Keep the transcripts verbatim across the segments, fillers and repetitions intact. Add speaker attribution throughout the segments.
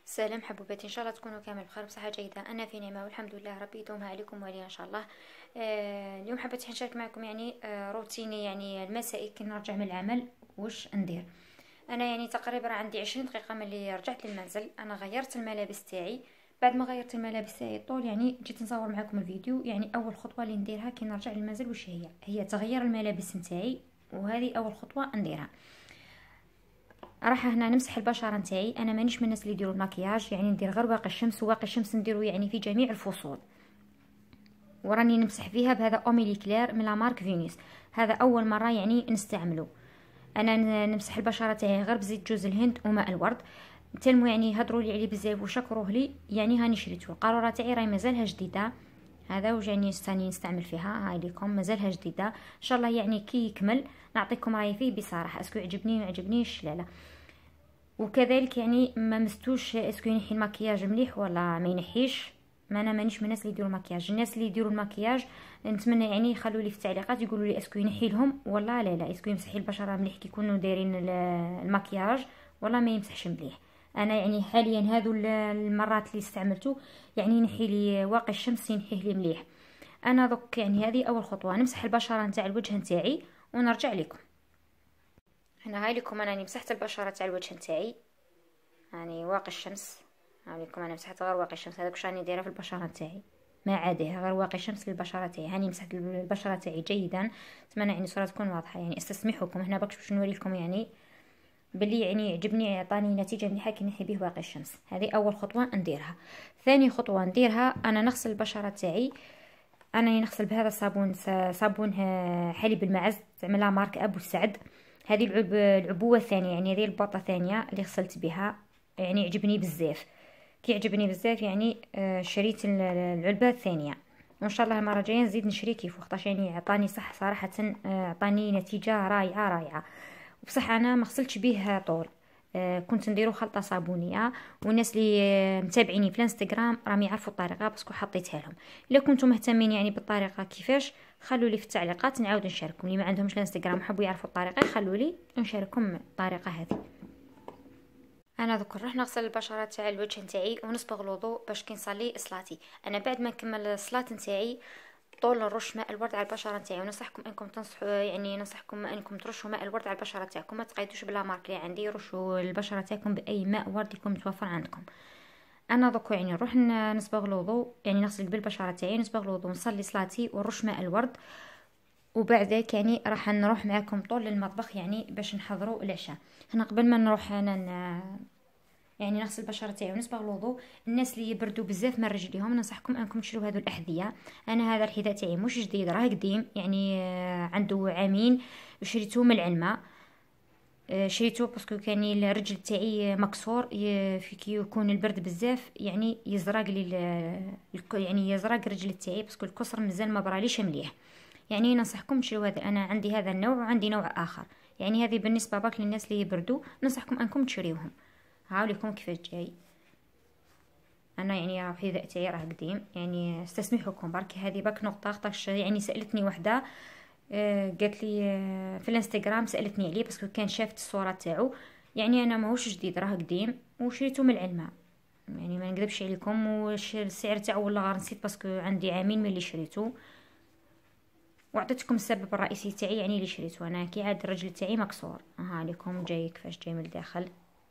Speaker 1: سلام حبوباتي، ان شاء الله تكونوا كامل بخير بصحه جيده. انا في نعمه والحمد لله، ربي يدومها عليكم وعلينا ان شاء الله. آه اليوم حبيت نشارك معكم يعني آه روتيني يعني المسائي كي نرجع من العمل واش ندير. انا يعني تقريبا عندي عشرين دقيقه ملي رجعت للمنزل. انا غيرت الملابس تاعي. بعد ما غيرت الملابس تاعي طول يعني جيت نصور معكم الفيديو. يعني اول خطوه اللي نديرها كي نرجع للمنزل واش هي هي تغيير الملابس نتاعي، وهذه اول خطوه نديرها. راح هنا نمسح البشره نتاعي. انا مانيش من الناس اللي يديروا المكياج، يعني ندير غير واقي الشمس، وواقي الشمس نديرو يعني في جميع الفصول، وراني نمسح فيها بهذا اوميلي كلير من لا مارك فينيس. هذا اول مره يعني نستعمله. انا نمسح البشره تاعي غير بزيت جوز الهند وماء الورد. تلمو يعني هضروا لي عليه بزاف وشكروه لي، يعني هاني شريته. القاروره تاعي راهي مازالها جديده، هذا وجاني ثاني نستعمل فيها. هاي ليكم مازالها جديده ان شاء الله. يعني كي يكمل نعطيكم رايي فيه بصراحه، اسكو يعجبني ما يعجبنيش لا لا. وكذلك يعني ما مستوش اسكو ينحي المكياج مليح ولا ما ينحيش. ما انا مانيش من الناس اللي يديروا المكياج. الناس اللي يديروا المكياج نتمنى يعني يخلوا لي في التعليقات يقولوا لي اسكو ينحي لهم ولا لا لا، اسكو يمسحي البشره مليح كي يكونوا دايرين المكياج ولا ما يمسحش مليح. انا يعني حاليا هذو المرات اللي استعملته يعني ينحي لي واقي الشمس، ينحيه لي مليح. انا دوك يعني هذه اول خطوه، نمسح البشره نتاع الوجه نتاعي ونرجع لكم. هنا هاي لكم انا مسحت البشره تاع الوجه نتاعي، يعني واقي الشمس. هاي لكم انا مسحت غير واقي الشمس. هذاك واش راني دايره في البشره نتاعي، ما عاديه غير واقي الشمس للبشره تاعي. هاني مسحت البشره تاعي جيدا. اتمنى يعني الصوره تكون واضحه. يعني استسمحكم هنا برك باش نوري لكم يعني بلي يعني يعجبني، يعطاني نتيجه مليحه كي نحي به واقي الشمس. هذه اول خطوه نديرها. ثاني خطوه نديرها انا نغسل البشره تاعي. انا نغسل بهذا الصابون، صابون حليب المعز تعملها مارك ابو سعد. هذه العب العبوه الثانيه، يعني هذه البوطه الثانيه اللي غسلت بها. يعني يعجبني بزاف، كي يعجبني بزاف يعني آه شريت العلبه الثانيه، وان شاء الله المره الجايه نزيد نشري كيف وقتاش يعني عطاني صح صراحه. عطاني آه نتيجه رائعه رائعه. وبصح انا ما غسلتش به طول. آه كنت نديرو خلطه صابونيه، والناس اللي آه متابعيني في الانستغرام راهم يعرفوا الطريقه باسكو حطيتها لهم. الا كنتم مهتمين يعني بالطريقه كيفاش، خلوا لي في التعليقات نعاود نشارككم. اللي ما عندهمش الانستغرام حبوا يعرفوا الطريقه يخلوا لي نشارككم الطريقه هذه. انا دوك نروح نغسل البشره تاع الوجه نتاعي ونصبغ الوضوء باش كي نصلي صلاتي. انا بعد ما نكمل الصلاه نتاعي طول نرش ماء الورد على البشره نتاعي. وننصحكم انكم تنصحوا يعني ننصحكم انكم ترشوا ماء الورد على البشره تاعكم، ما تقيدوش بلا مارك اللي عندي. رشوا البشره تاعكم باي ماء ورد يكون متوفر عندكم. انا دوك يعني نروح نصبغ الوضوء، يعني نغسل بالبشره تاعي نصبغ الوضوء نصلي صلاتي ونرش ماء الورد. وبعدك يعني راح نروح معكم طول للمطبخ يعني باش نحضروا العشاء. هنا قبل ما نروح انا يعني نغسل البشره تاعي ونصبغ الوضوء، الناس اللي يبردوا بزاف من رجليهم ننصحكم انكم تشروا هذو الاحذيه. انا هذا الحذاء تاعي مش جديد، راه قديم يعني عنده عامين. شريته من العلمه. شريته باسكو كان الرجل تاعي مكسور، في كي يكون البرد بزاف يعني يزرق لي يعني يزرق رجل تاعي باسكو الكسر مازال ما براليش مليح. يعني ننصحكم تشريوا هذا. انا عندي هذا النوع وعندي نوع اخر، يعني هذه بالنسبه برك للناس اللي يبردوا ننصحكم انكم تشريوهم. هاوليكم كيفاش جاي. انا يعني راه الحذاء تاعي راه قديم، يعني استسمحكم برك. هذه برك نقطه خاطرش يعني سالتني وحده آه قالت لي آه في الانستغرام سالتني عليه باسكو كان شافت الصوره تاعو. يعني انا ماهوش جديد راه قديم وشريته من العلمه. يعني ما نكذبش عليكم، واش السعر تاعو والله غير نسيت باسكو عندي عامين ملي شريته. وعطيتكم السبب الرئيسي تاعي يعني اللي شريته انا كي عاد الرجل تاعي مكسور. ها لكم جاي كيفاش جاي من الداخل.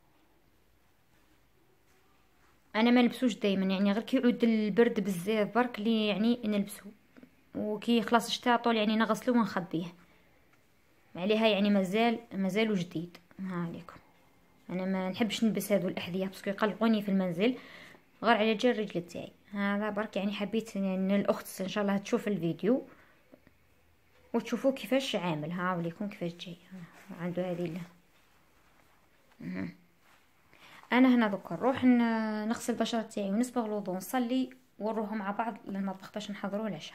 Speaker 1: انا ما نلبسوش دائما، يعني غير كي يعود البرد بزاف برك لي يعني نلبسه، وكي يخلص الشتاء طول يعني نغسله ونخبيه عليها. يعني مازال مازالو جديد. ها عليكم. انا ما نحبش نلبس هذو الاحذيه باسكو يقلقوني في المنزل، غير على جال الرجل تاعي. هذا برك يعني حبيت يعني الاخت ان شاء الله تشوف الفيديو وتشوفوا كيفاش عامل. ها وليكم كيفاش جاي عنده هذه له. انا هنا دوك نروح نغسل البشره تاعي ونصبغ الوضوء ونصلي ونروحوا مع بعض للمطبخ باش نحضروا العشاء.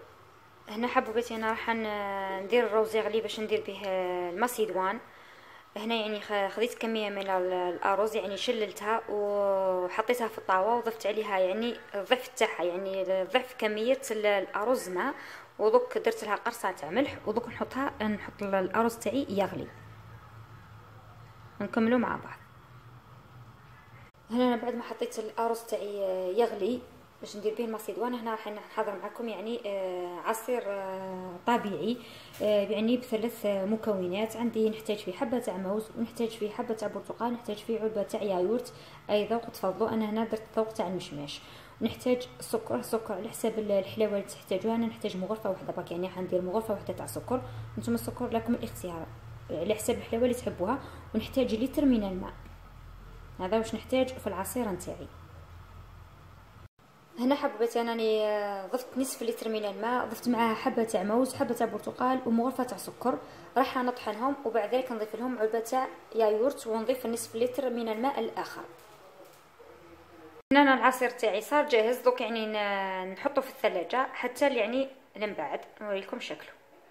Speaker 1: هنا حبوباتي انا راح ندير الروز يغلي باش ندير به المسيدوان. هنا يعني خذيت كميه من الارز يعني شللتها وحطيتها في الطاوه وضفت عليها يعني الضعف تاعها يعني ضعف كميه الارز ماء، ودوك درت لها قرصه تاع ملح، ودوك نحطها نحط الارز تاعي يغلي نكملوا مع بعض. هنا أنا بعد ما حطيت الارز تاعي يغلي باش ندير به المصيدوان، هنا راح نحضر معكم يعني عصير طبيعي يعني بثلاث مكونات. عندي نحتاج فيه حبه تاع موز، ونحتاج فيه حبه تاع برتقال، نحتاج فيه علبه تاع ياغورت اي ذوق تفضلوا، انا هنا درت الذوق تاع المشماش. ونحتاج سكر، سكر على حساب الحلاوه اللي تحتاجوها، انا نحتاج مغرفه واحده برك يعني حندير مغرفه واحده تاع سكر، نتوما السكر لكم الاختيار على حساب الحلاوه اللي تحبوها. ونحتاج لتر من الماء، هذا واش نحتاج في العصير نتاعي. هنا حبيت انني ضفت نصف لتر من الماء، ضفت معها حبه تاع موز، حبه تاع برتقال، ومغرفه تاع سكر، راح نطحنهم وبعد ذلك نضيف لهم علبه تاع ياغورت ونضيف نصف لتر من الماء الاخر. هنا العصير تاعي صار جاهز، دوك يعني نحطه في الثلاجه حتى يعني من بعد نوريكم شكله.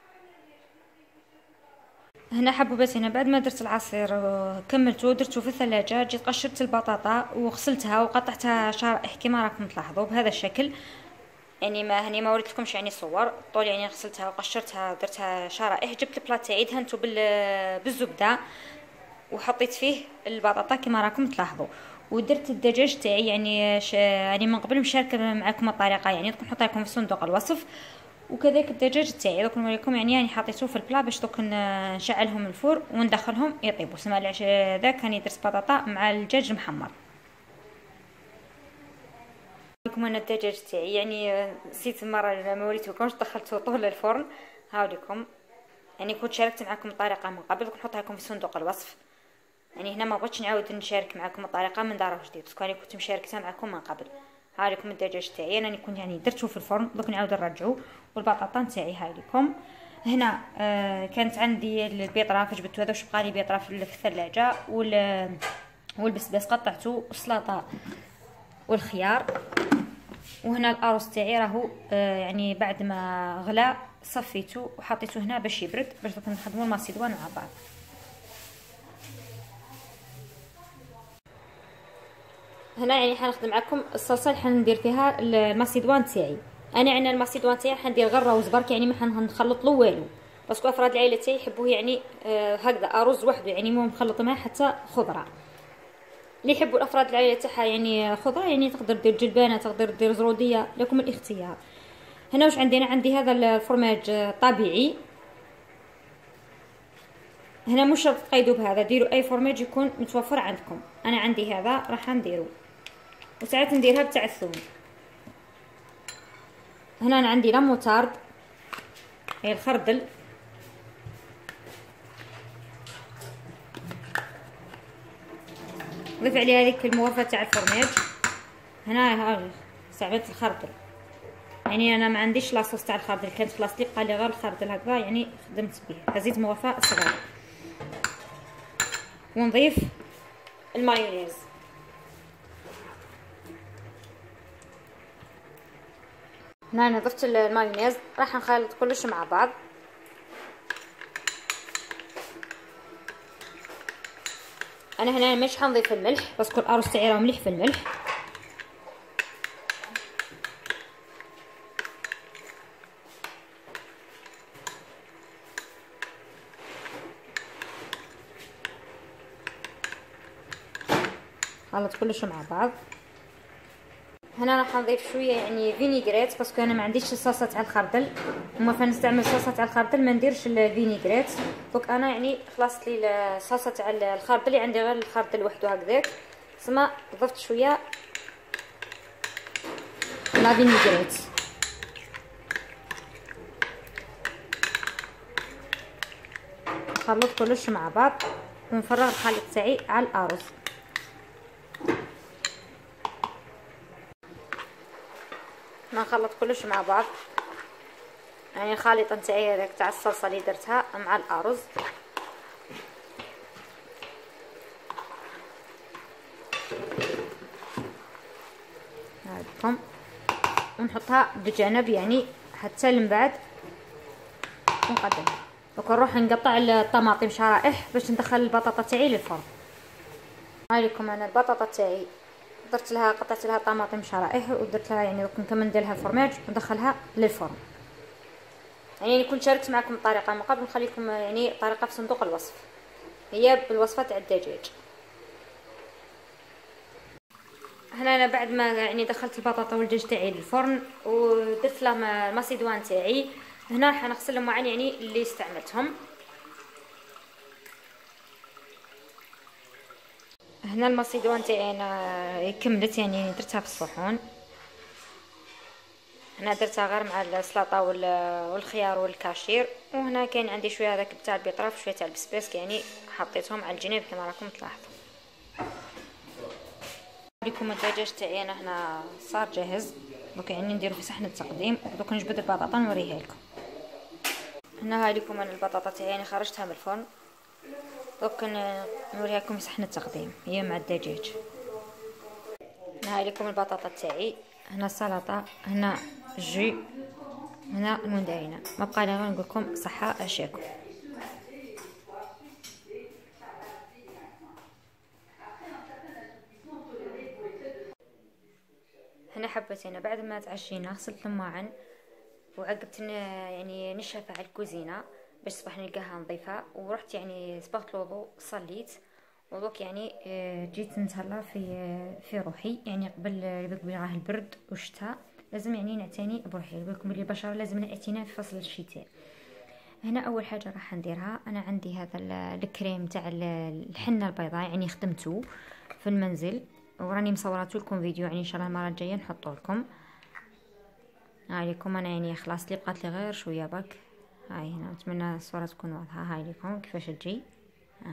Speaker 1: هنا حبوبات، هنا بعد ما درت العصير كملته درته في الثلاجه، جيت قشرت البطاطا وغسلتها وقطعتها شرائح كما راكم تلاحظوا بهذا الشكل. يعني ما هني ما وريتلكمش يعني صور طول، يعني غسلتها وقشرتها درتها شرائح. جبت البلاط تاعي دهنته بالزبده وحطيت فيه البطاطا كما راكم تلاحظوا، ودرت الدجاج تاعي يعني ش... يعني من قبل مشاركه معكم الطريقه، يعني دوك نحط لكم في صندوق الوصف. وكذلك الدجاج تاعي دوك نوريكم يعني يعني حطيته في البلا باش دوك نشعلهم الفور وندخلهم يطيبوا. سما العشاء ذاك راني درت بطاطا مع الدجاج المحمر. لكم انا الدجاج تاعي يعني نسيت المره ما وريتكمش، دخلته طول الفرن. هاوليكم يعني كنت شاركت معكم الطريقه من قبل، دوك نحطها لكم في صندوق الوصف. يعني هنا ما بغيتش نعاود نشارك معكم الطريقه من دار جديد، باسكو انا كنت مشاركتها معكم من قبل. ها لكم الدجاج تاعي انا كنت يعني درته في الفرن، دوك نعاود نرجعو. والبطاطا تاعي هاي لكم. هنا آه كانت عندي البيطره جبت هذا، واش بقى لي بيطره في الثلاجه، وال والبسباس قطعته، والسلطه والخيار. وهنا الارز تاعي راهو آه يعني بعد ما غلا صفيته وحطيته هنا باش يبرد، باش دوك نخدموا المصيدوان مع بعض. هنا يعني حنخدم معكم الصلصه اللي حندير فيها المصيدوان تاعي. انا عندنا المصيدوان تاعي حندير غير روز برك، يعني ما حنخلط له والو، باسكو افراد العائله تاعي يحبوه يعني آه هكذا ارز وحده، يعني مو مخلط معاه حتى خضره. اللي يحبوا الافراد العائله تاعها يعني خضره يعني تقدر دير جلبانه، تقدر دير زروديه، لكم الاختيار. هنا واش عندي؟ عندي هذا الفرماج طبيعي. هنا مش شرط تقيدوا بهذا، ديروا اي فرماج يكون متوفر عندكم. انا عندي هذا راح نديرو، وساعات نديرها بتاع الثوم. هنا أنا عندي لا موتارد، هي الخردل. نضيف عليها هذيك المغرفه تاع الفرماج. هنا ها صعبت الخردل، يعني انا ما عنديش لاصوص تاع الخردل، كانت في لاصتي بقى لي غير الخردل هكذا يعني خدمت به. هزيت مغرفه صغيره. ونضيف المايونيز. هنا انا ضفت المايونيز، راح نخلط كلش مع بعض. انا هنا مش حنضيف الملح باسكو الارز تاعي راه مليح في الملح. خلط كلش مع بعض. هنا راح نضيف شويه يعني فينيغريت باسكو انا ما عنديش الصلصه تاع الخردل، وما فنستعمل الصلصه تاع الخردل ما نديرش الفينيغريت. دونك انا يعني خلصت لي الصلصه تاع الخردل اللي عندي غير الخردل وحده هكذاك، سما ضفت شويه لا فينيغريت. نخلط كلش مع بعض ونفرغ الخليط تاعي على الارز. نخلط كلش مع بعض، يعني الخليط نتاعي هذاك تاع الصلصه اللي درتها مع الارز. هاكم ونحطها بجانب يعني حتى من بعد ونقدمها. دوك نروح نقطع الطماطم شرائح باش ندخل البطاطا تاعي للفرن. هايليكم انا البطاطا تاعي درت لها قطعت لها طماطم شرائح ودرت لها يعني دوك نكمل ندير لها الفرماج وندخلها للفرن. يعني كنت شاركت معكم الطريقه من قبل، نخليكم يعني طريقه في صندوق الوصف، هي بالوصفه تاع الدجاج. هنا انا بعد ما يعني دخلت البطاطا والدجاج تاعي للفرن ودرت لهم المصيدوان تاعي، هنا راح نغسلهم معا يعني اللي استعملتهم. هنا المصيدوان تاعي انا كملت يعني درتها في الصحون، انا درتها غير مع السلطه والخيار والكاشير، وهنا كاين عندي شويه هذاك تاع البيطراف وشويه تاع البسباس يعني حطيتهم على الجناب كما راكم تلاحظوا. لكم الدجاج تاعي انا هنا صار جاهز، دوك يعني نديرو في صحن التقديم. دوك نجبد البطاطا نوريها لكم. هنا هاي لكم انا البطاطا تاعي يعني خرجتها من الفرن، دوك نوريها لكم في صحن التقديم هي مع الدجاج. هنا هاي لكم البطاطا تاعي، هنا السلطه، هنا الجي، هنا المندرينه. ما بقى لي غير نقول لكم صحه عشاكم. هنا حبيت انا بعد ما تعشينا غسلت الماعن وعقبت يعني نشفه على الكوزينه باش الصباح نلقاها نظيفه، ورحت يعني صبغت الوضوء صليت، ودوك يعني جيت نتهلا في في روحي يعني قبل قبل راه البرد والشتاء لازم يعني نعتني بروحي. بالكم بلي البشره لازم نعتني في فصل الشتاء. هنا اول حاجه راح نديرها انا عندي هذا الكريم تاع الحنه البيضاء يعني خدمته في المنزل وراني مصورات لكم فيديو يعني ان شاء الله المره الجايه نحطه لكم. هاي لكم انا يعني خلاص لي بقات لي غير شويه برك. هاي هنا نتمنى الصوره تكون واضحه. هاي لكم كيفاش تجي. اه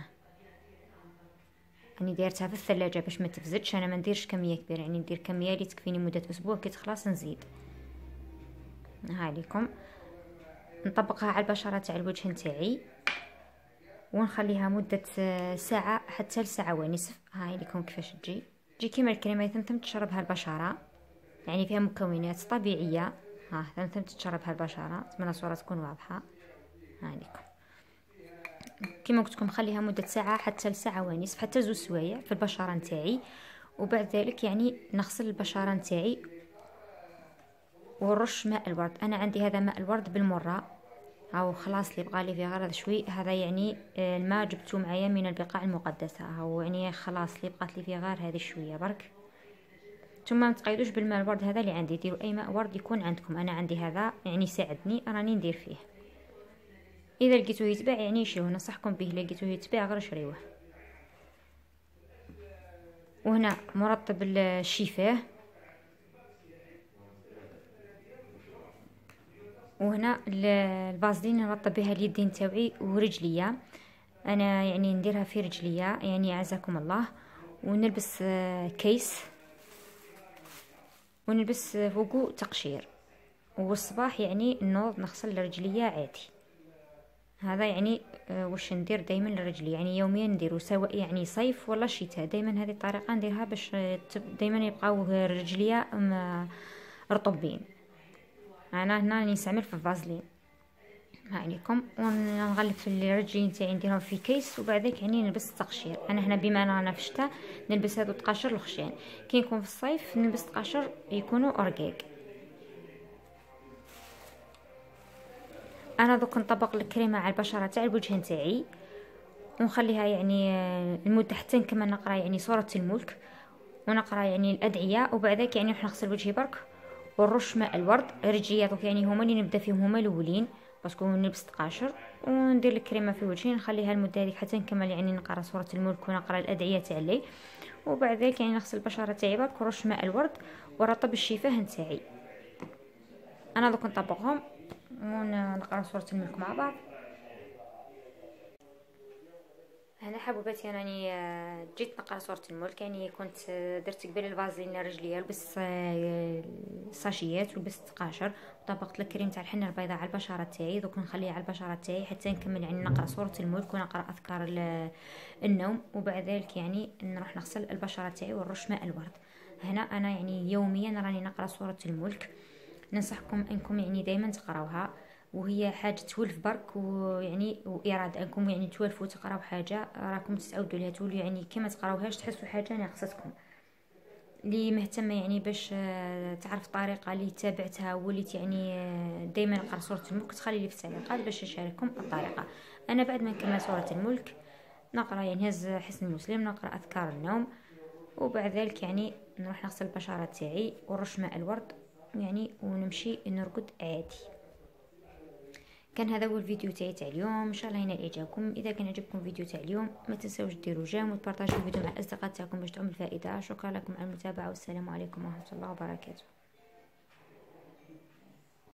Speaker 1: راني دايرتها في الثلاجه باش ما تفزتش، انا ما نديرش كميه كبيره يعني ندير كميه اللي تكفيني مده اسبوع كي تخلص نزيد. هاي لكم نطبقها على البشره تاع الوجه نتاعي ونخليها مده ساعه حتى لساعه ونصف. هاي لكم كيفاش تجي تجي كيما الكريمه يتمتم تشربها البشره يعني فيها مكونات طبيعيه. ها يتمتم تشربها البشره. اتمنى الصوره تكون واضحه. هاي لكم كيما قلت لكم خليها مده ساعه حتى لساعه ونصف حتى زوج سوايع في البشره نتاعي، وبعد ذلك يعني نغسل البشره نتاعي ونرش ماء الورد. انا عندي هذا ماء الورد بالمره او خلاص اللي بقى لي فيه غير شوي. هذا يعني الماء جبته معايا من البقاع المقدسه او يعني خلاص اللي بقات لي فيه غير هذه شويه برك. ثم ما تقيدوش بالماء الورد هذا اللي عندي، ديروا اي ماء ورد يكون عندكم. انا عندي هذا يعني ساعدني راني ندير فيه. اذا لقيتوه يتباع يعني شريوه، نصحكم به. لقيتوه يتباع غير شريوه. وهنا مرطب الشفاه، وهنا الفازلين نرطب بها اليدين تاوعي ورجليا. انا يعني نديرها في رجليا يعني عزكم الله. ونلبس كيس ونلبس فوقو تقشير، والصباح يعني نوض نغسل رجليا عادي. هذا يعني واش ندير دائما لرجلي يعني يوميا نديرو سواء يعني صيف ولا شتاء. دائما هذه الطريقه نديرها باش دائما يبقاو رجليا رطبين. انا هنا راني نستعمل في الفازلين. هاي لكم ونغلف في رجلي نتاعي نديرهم في كيس وبعدك يعني نلبس التقشير. انا هنا بما رانا في الشتاء نلبس هذو التقاشر الخشان، كي نكون في الصيف نلبس تقاشر يكونوا رقيق. انا دوك نطبق الكريمه على البشره تاع الوجه نتاعي ونخليها يعني المده حتى نكمل نقرا يعني سوره الملك ونقرا يعني الادعيه، وبعدك يعني راح نغسل وجهي برك ونرش ماء الورد. رجلي دوك يعني هما اللي نبدا فيهم هما الاولين باسكو نلبس تقاشر وندير الكريمه في وجهي نخليها المده هذيك حتى نكمل يعني نقرا سوره الملك ونقرا الادعيه تاع الليل، وبعد ذلك يعني نغسل البشره تاعي برك ونرش ماء الورد ورطب الشفاه نتاعي. انا دوك نطبقهم ونقرا سوره الملك مع بعض. هنا حبوباتي راني جيت نقرا سوره الملك يعني كنت درت قبل الفازلين لرجليا لبست ساشيات ولبست قاشر وطبقت الكريم تاع الحنه البيضاء على البشره تاعي. دوك نخليها على البشره تاعي حتى نكمل يعني نقرا سوره الملك ونقرا اذكار النوم، وبعد ذلك يعني نروح نغسل البشره تاعي ونرش ماء الورد. هنا انا يعني يوميا راني نقرا سوره الملك. ننصحكم انكم يعني دائما تقراوها وهي حاجه تولف برك، ويعني واراده انكم يعني تولفوا تقراو حاجه راكم تتعودوا ليها، تولوا يعني كي ما تقراوهاش تحسوا حاجه ناقصتكم. اللي مهتمه يعني باش تعرف طريقه اللي تابعتها وليت يعني دائما نقرا سوره الملك، تخلي لي في التعليقات باش نشارككم الطريقه. انا بعد ما نكمل سوره الملك نقرا يعني هز حسن المسلم، نقرا اذكار النوم، وبعد ذلك يعني نروح نغسل البشره تاعي ونرش ماء الورد يعني ونمشي نرقد عادي. كان هذا هو الفيديو تاعي تاع اليوم، ان شاء الله ينال اعجابكم. اذا كان عجبكم الفيديو تاع اليوم ما تنساوش ديروا جيم وتبارطاجيو الفيديو مع الاصدقاء تاعكم باش تعم الفائده. شكرا لكم على المتابعه والسلام عليكم ورحمه الله وبركاته.